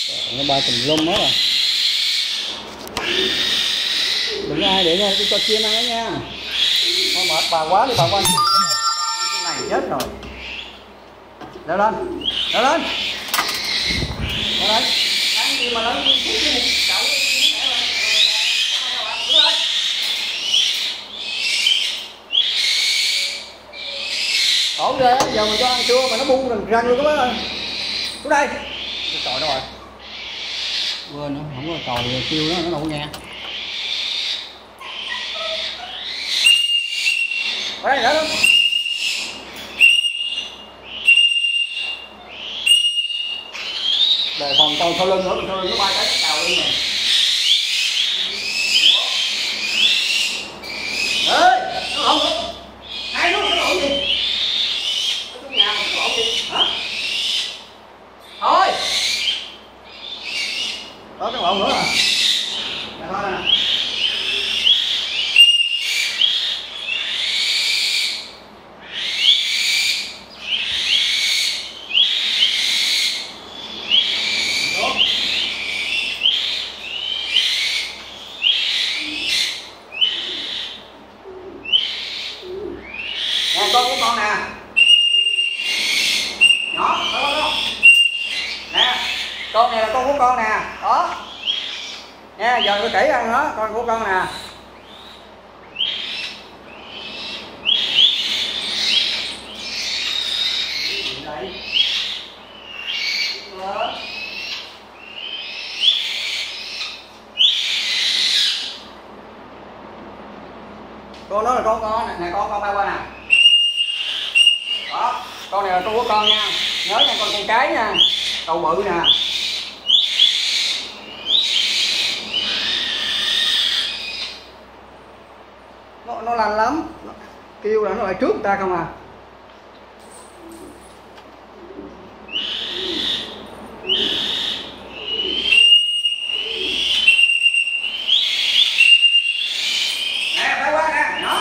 Nó bay tùm lum hết rồi. Đừng có ai để nha, tôi cho chim ăn đó nha. Thôi mệt bà quá đi bà quanh. Cái này chết rồi. Leo lên. Leo lên. Leo lên. Ăn gì mà lên chậu. Ổn ghê á, giờ mình cho ăn chua mà nó buông rần rần luôn các bác ơi. Xuống đây. Cái còi đâu rồi? Quên nữa, không có còi kêu nó đâu có nghe. Ở đây nữa luôn. Đề phòng con sau lưng nữa, sau lưng nó bay cái cào lên nè. Ê, nó lộn nữa. Hai đứa nó lộn gì? Ở trong nhà nó lộn gì? Hả? Thôi. Đó cái lộn nữa à? Nè thôi nè. Nè con của con nè. Nhỏ, đó. Nè, con này là con của con nè, đó. Nha, giờ tôi kỹ ăn đó, con của con nè. Đây. Con đó là con nè, con bay qua nè. Đó, con này là con của con nha. Nhớ nha con cái nha. Đầu bự nè. Nó lanh lắm. Kêu là nó lại trước ta không à. Nè, bay qua nè, nhỏ.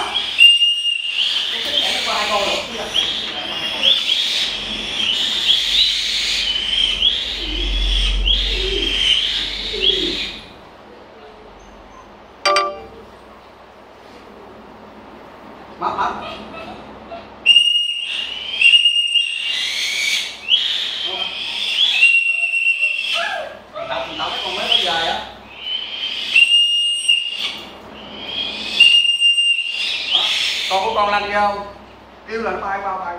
Mập. Đọc cái con mấy con dài á. Con của con lăn vô. Kêu là nó bay qua.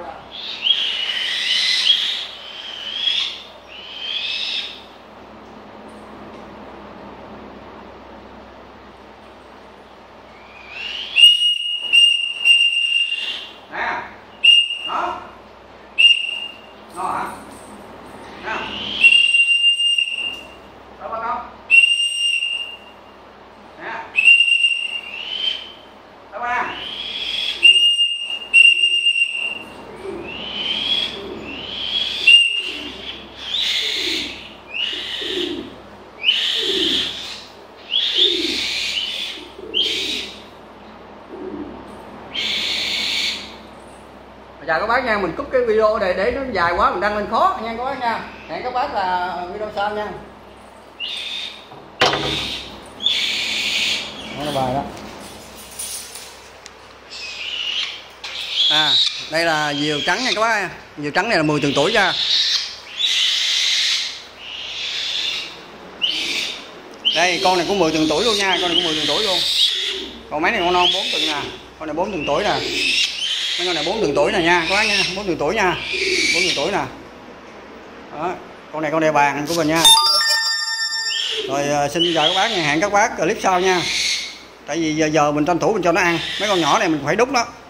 Nè. Đó. Nó hả? Nè. Đó ba con. Nè. Đó ba. Chào các bác nha, mình cúp cái video này để nó dài quá mình đăng lên khó nha các bác nha. Hẹn các bác là video sau nha. Đó là bài đó. À, đây là diều trắng nha các bác. Diều trắng này là 10 tuần tuổi nha. Đây, con này cũng 10 tuần tuổi luôn nha, con này cũng 10 tuần tuổi luôn. Còn mấy này con non 4 tuần nè. Con này 4 tuần tuổi nè. Mấy con này 4 tuần tuổi nè nha các bác nha, 4 tuần tuổi nha. 4 tuần tuổi nè. Đó, con này con đè bàn của mình nha. Rồi xin chào các bác nha, hẹn các bác clip sau nha. Tại vì giờ mình tranh thủ mình cho nó ăn. Mấy con nhỏ này mình phải đút đó.